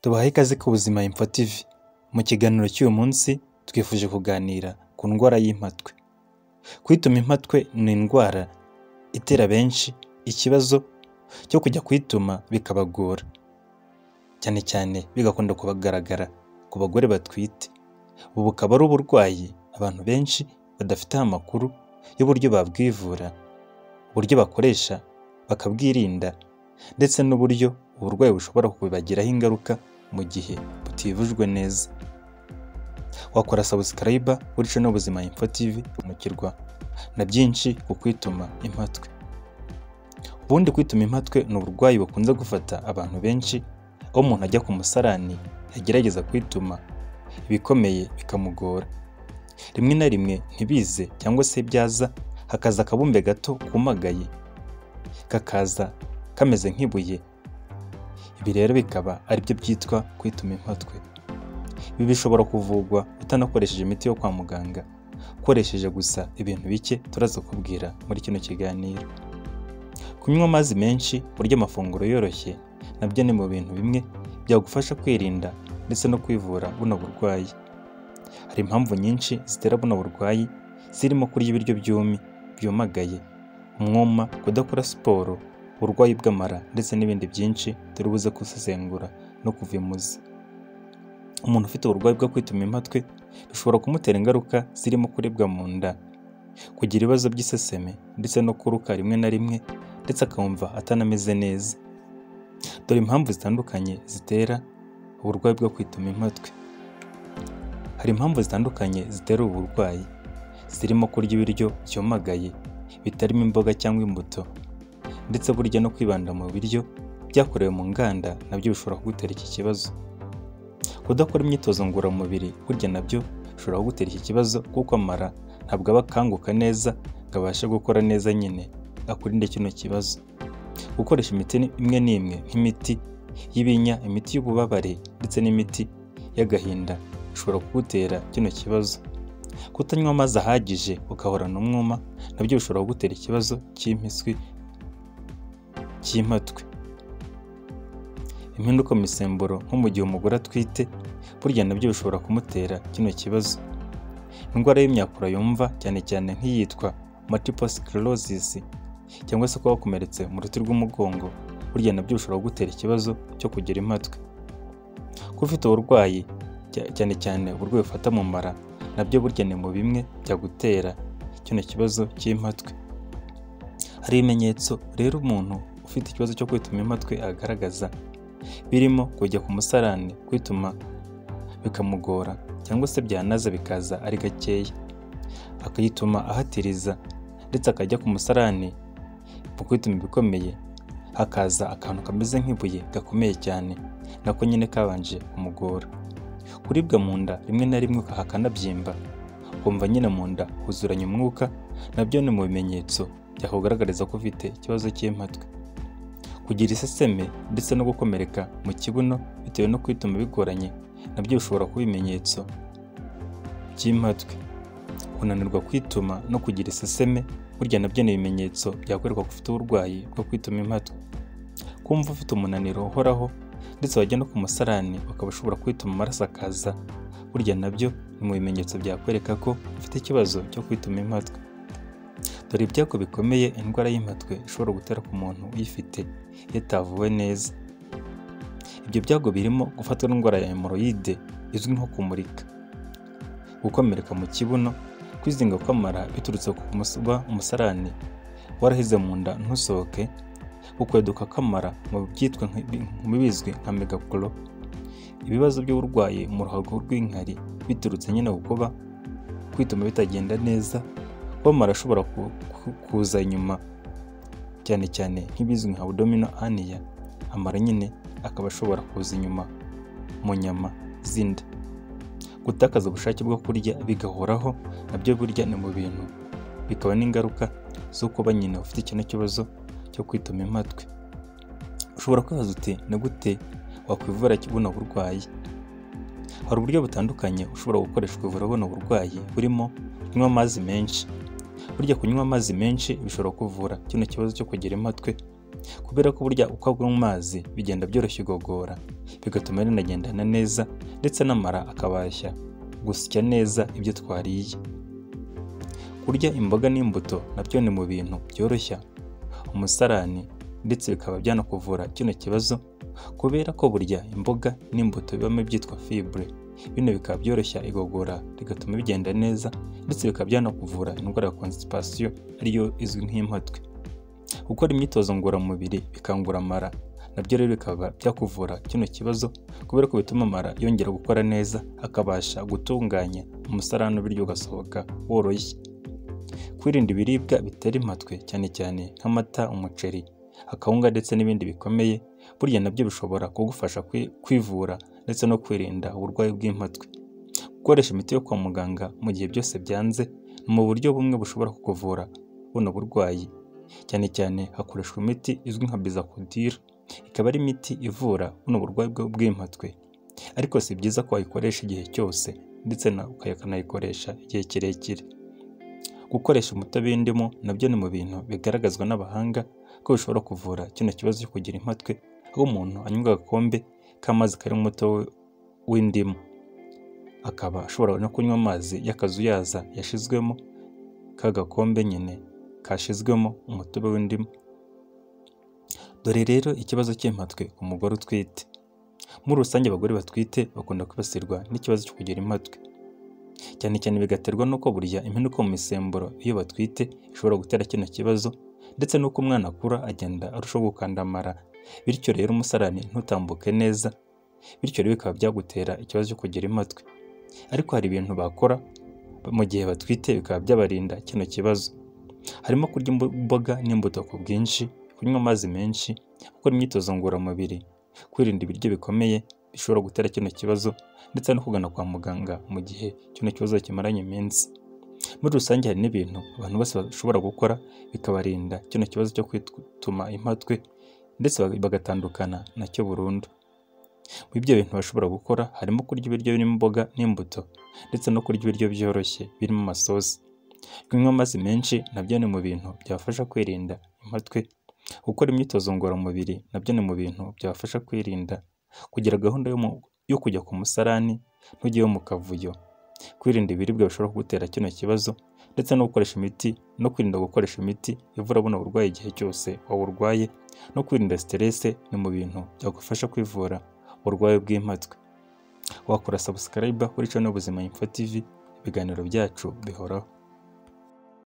Tubahaye ikaze ku Buzima Info TV. Mu kiganiro cy'uyu munsi twifuje kuganira ku ndwara y'impatwe. Kwituma impatwe ni indwara itera benshi ikibazo cyo kujya kwituma bikabagora, cyane cyane bigakunda kubagaragara ku bagore batwite. Ubu bukaba ari uburwayi abantu benshi badafite amakuru y'uburyo babwivura, uburyo bakoresha bakabwirinda, ndetse n'uburyo uburwayi bushobora kubibagiraho ingaruka mu gihe butivujwe neza. Wakora subscribe kuri channel Buzima Info TV umukirwa na byinshi ku kwituma impatwe. Ubundi kwituma impatwe ni uburwayi bukunze gufata abantu benshi, aho umuntu ajya ku musarani yagerageza kwituma ibikomeye bikamugora. Rimwe na rimwe ntibize cyangwa se byaza hakaza akabumbe gato kumagaye, kakaza kameze nk'ibuye. Ibi rero bikaba ari byo byitwa kwituma impatwe. Ibi bishobora kuvurwa utanakoresheje imiti yo kwa muganga, ukoresheje gusa ibintu bike turaza kubwira muri kino kiganiro. Kunywa amazi menshi, kurya amafunguro yoroshye, nabyo ni mu bintu bimwe byagufasha kwirinda ndetse no kwivura buno burwayi. Hari impamvu nyinshi zitera buno burwayi, zirimo kurya ibiryo byumagaye, umwuma, kudakora siporo, uburwayi bw'amara ndetse n'ibindi byinshi turi buze gusesengura no kuvimuza. Umuntu ufite uburwayi bwo kwituma impatwe bishobora kumutera ingaruka zirimo kuribwa mu nda, kugira ibibazo by'iseseme ndetse no kuruka rimwe na rimwe, ndetse akumva atanameze neza. Dore impamvu zitandukanye zitera uburwayi bwo kwituma impatwe. Hari impamvu zitandukanye zitera ubu burwayi, zirimo kurya ibiryo byumagaye bitarimo imboga cyangwa imbuto, ndetse burya no kwibanda mu biryo byakorewe mu nganda nabyo bishobora kugutera iki kibazo. Kudakora imyitozo ngororamubiri burya nabyo bishobora kugutera iki kibazo, kuko amara ntabwo aba akanguka neza ngo abashe gukora neza nyine akurinde kino kibazo. Gukoresha imiti imwe n'imwe nk'imiti y'ibinya, imiti y'ububabare ndetse n'imiti y'agahinda bishobora kugutera kino kibazo. Kutanywa amazi ahagije ukahorana umwuma nabyo bishobora kugutera ikibazo cy'impiswi cy'impatwe. Impinduka mu misemburo nko mu gihe umugore atwite burya nabyo bishobora kumutera kino kibazo. Indwara y'imyakura yumva cyane cyane nk'iyitwa multiple sclerosis, cyangwa se kuba wakomeretse mu ruti rw'umugongo, burya nabyo bishobora kugutera ikibazo cyo kugira impatwe. Kuba ufite uburwayi cyane cyane uburwayi bufata mu mara, nabyo burya ni mu bimwe byagutera kino kibazo cy'impatwe. Hari ibimenyetso rero umuntu ufite ikibazo cyo kwituma impatwe agaragaza, birimo kujya ku musarani kwituma bikamugora, cyangwa se byanaza bikaza ari gakeya, akayituma ahatiriza, ndetse akajya ku musarani mu kwituma ibikomeye hakaza akantu kameze nk'ibuye gakomeye cyane, nako nyine kabanje kumugora. Kuribwa mu nda rimwe na rimwe hakanabyimba, ukumva nyine mu nda huzuranye umwuka, nabyo ni mu bimenyetso byakugaragariza ko ufite ikibazo cy'impatwe. Kugira iseseme ndetse no gukomereka mu kibuno bitewe no kwituma bigoranye, nabyo bishobora kuba ibimenyetso by'impatwe. Kunanirwa kwituma no kugira iseseme burya nabyo ni ibimenyetso byakwereka ko ufite uburwayi bwo kwituma impatwe. Kumva ufite umunaniro uhoraho ndetse wajya no ku musarani ukaba ushobora kwituma amaraso akaza, burya nabyo ni mu bimenyetso byakwereka ko ufite ikibazo cyo kwituma impatwe. Dore ibyago bikomeye indwara y'impatwe ishobora gutera ku muntu uyifite iyo itavuwe neza. Ibyo byago birimo gufatwa n'indwara ya hemoroide izwi nko kumurika, gukomereka mu kibuno, kwizinga kw'amara biturutse ku kuba umusarani warahize mu nda ntusohoke, gukweduka kw'amara mu byitwa bizwi nka megapolo, ibibazo by'uburwayi mu ruhago rw'inkari biturutse nyine ku kuba kwituma bitagenda neza, kuba amara ashobora kuza inyuma, cyane cyane nk'ibizwi nka abdominal hernia, amara nyine akaba ashobora kuza inyuma mu nyama z'inda. Gutakaza ubushake bwo kurya bigahoraho, nabyo burya ni mu bintu bikaba n'ingaruka zo kuba nyine ufite kino kibazo cyo kwituma impatwe. Ushobora kwibaza uti ni gute wakwivura buno burwayi? Hari uburyo butandukanye ushobora gukoresha kwivura buno burwayi, burimo kunywa amazi menshi. Burya kunywa amazi menshi bishobora kuvura kino kibazo cyo kugira impatwe kubera ko burya uko agwa mu mazi bigenda byoroshya igogora, bigatuma rinagendana neza ndetse n'amara akabasha gusya neza ibyo twariye. Kurya imboga n'imbuto nabyo ni mu bintu byoroshya umusarani ndetse bikaba byanakuvura kino kibazo, kubera ko burya imboga n'imbuto bibamo ibyitwa fibre. Bino bikaba byoroshya igogora rigatuma bigenda neza ndetse bikaba byanakuvura indwara ya constipation ariyo izwi nk'impatwe. Gukora imyitozo ngororamubiri bikangura amara nabyo rero bikaba byakuvura kino kibazo, kubera ko bituma amara yongera gukora neza akabasha gutunganya umusarani bityo ugasohoka woroshye. Kwirinda ibiribwa bitera impatwe cyane cyane nk'amata, umuceri, akawunga ndetse n'ibindi bikomeye, burya nabyo bishobora kugufasha kwivura ndetse no kwirinda uburwayi bw'impatwe. Gukoresha imiti yo kwa muganga mu gihe byose byanze ni mu buryo bumwe bushobora kukuvura buno burwayi. Cyane cyane hakoreshwa imiti izwi nka Bizacodyl, ikaba ari imiti ivura buno burwayi bw'impatwe, ariko si byiza ko wayikoresha igihe cyose ndetse ukanayikoresha igihe kirekire. Gukoresha umutobe w'indimu nabyo ni mu bintu bigaragazwa n'abahanga ko bishobora kuvura kino kibazo cyo kugira impatwe, aho umuntu anywa agakombe k'amazi karimo umutobe w'indimu, akaba ashobora no kunywa amazi y'akazuyaza yashizwemo k'agakombe nyine kashizwemo umutobe w'indimu. Dore rero ikibazo cy'impatwe ku mugore utwite. Muri rusange abagore batwite bakunda kwibasirwa n'ikibazo cyo kugira impatwe, cyane cyane bigaterwa n'uko burya impinduka mu misemburo iyo batwite ishobora gutera kino kibazo, ndetse n'uko umwana akura agenda arushaho gukandamara, bityo rero umusarani ntutambuke neza, bityo rero bikaba byagutera ikibazo cyo kugira impatwe. Ariko hari ibintu bakora mu gihe batwite bikaba byabarinda kino kibazo, harimo kurya imboga n'imbuto ku bwinshi, kunywa amazi menshi, gukora imyitozo ngororamubiri, kwirinda ibiryo bikomeye bishobora gutera kino kibazo, ndetse no kugana kwa muganga mu gihe kino kibazo kimaranye iminsi. Muri rusange hari n'ibintu abantu bose bashobora gukora bikabarinda kino kibazo cyo kwituma impatwe ndetse bagatandukana nacyo burundu. Mu ibyo bintu bashobora gukora harimo kurya ibiryo birimo imboga n'imbuto ndetse no kurya ibiryo byoroshye birimo amasosi. Kunywa amazi menshi nabyo ni mu bintu byafasha kwirinda impatwe. Gukora imyitozo ngororamubiri nabyo ni mu bintu byafasha kwirinda kugira gahunda yo kujya ku musarani ntujyeyo mu kavuyo. Kwirinda ibiribwa bishobora kugutera kino kibazo ndetse no gukoresha imiti no kwirinda gukoresha imiti ivura buno burwayi igihe cyose waburwaye, no kwirinda stress ni mu bintu byagufasha kwivura uburwayi bw'impatwe. Wakora subscribe kuri channel Ubuzima Info TV, ibiganiro byacu bihoraho.